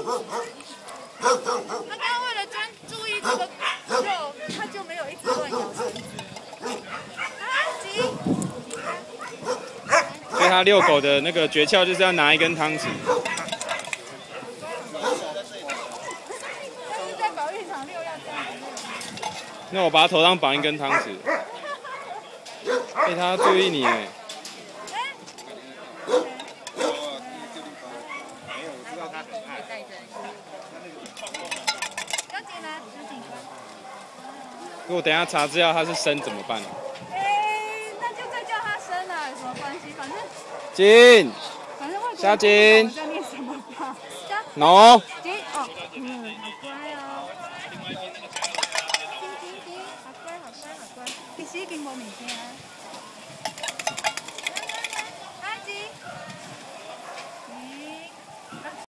他刚刚为了专注意这个肉，他就没有一直乱咬绳子。急！ 所以他遛狗的那个诀窍就是要拿一根汤匙。 但是在保育场遛要这样子。 那我把他头上绑一根汤匙。他要注意你哎。 如果等一下查资料他是生怎么办？ 那就再叫他生啊，有什么关系？反正金， 反正外国夏金， 在念什么吧？ 喏。 金哦，好乖哦。金，好乖，好乖，好乖。其实已经无物件。